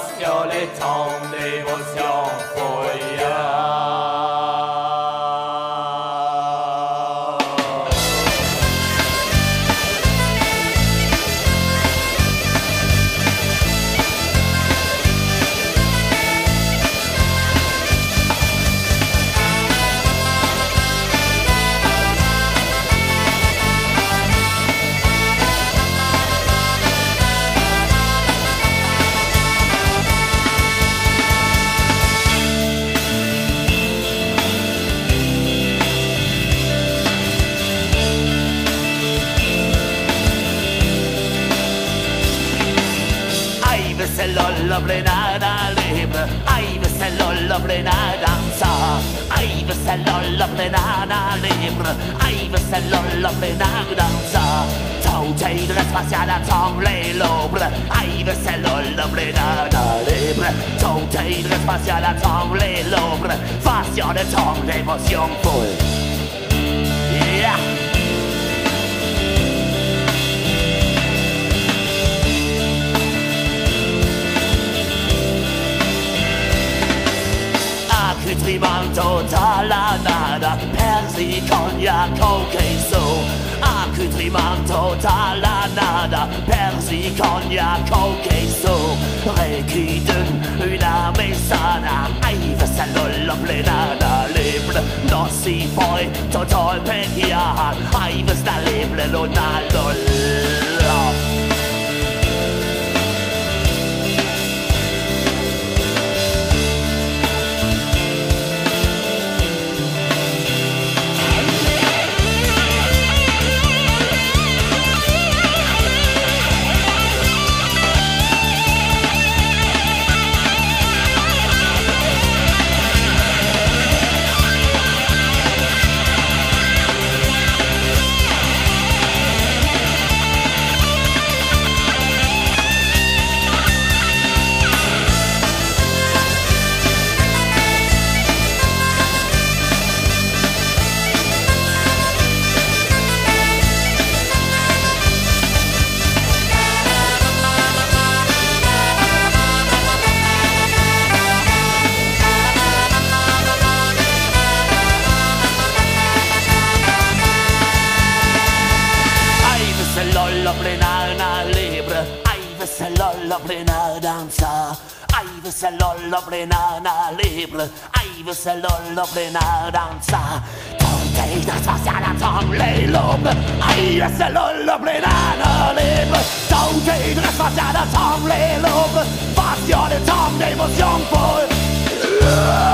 sur les temps d'émotion folle. C'est l'olla plenada libre, Aive c'est l'olla plenada danza, Aive c'est l'olla plenada libre, Aive c'est l'olla plenada danza. Tauteidre spaziale trong le lobre, Aive c'est l'olla plenada libre, Tauteidre spaziale trong le lobre, Fazione trong l'émotion folle. Yeah. Accoutrement total à nada, persil, cognac, coke et so. Accoutrement total à nada, persil, cognac, coke et so. Requiden una mesana, Aive c'est l'olla plenada libre. Non si poi total pecchiar, Aive sta libre l'una l'olla. L'olla plenana libre, Aive c'est l'olla plenana danza, Aive c'est l'olla plenana libre, Aive c'est l'olla plenana danza. Tauteidre spaziale trong le lobre, Aive c'est l'olla plenana libre, Tauteidre spaziale trong le lobre, Passione trong d'émotion folle.